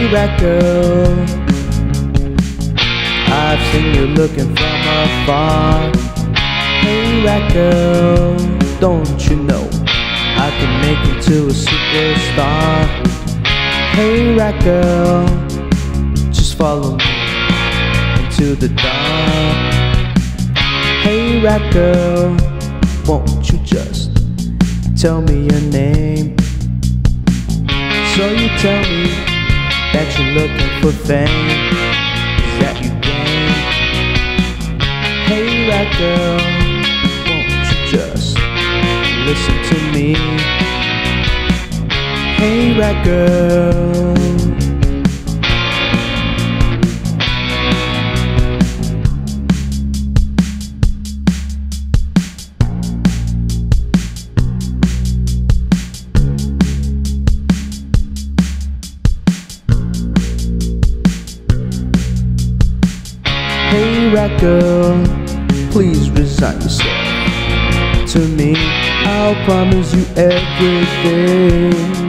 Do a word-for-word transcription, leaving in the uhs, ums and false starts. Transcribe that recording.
Hey Ratgirl, I've seen you looking from afar. Hey Ratgirl, don't you know I can make you to a superstar? Hey Ratgirl, just follow me into the dark. Hey Ratgirl, won't you just tell me your name? So you tell me that you're looking for fame. Is that your game? Hey Ratgirl, won't you just listen to me? Hey Ratgirl, Hey Ratgirl, please resign yourself to me. I'll promise you everything.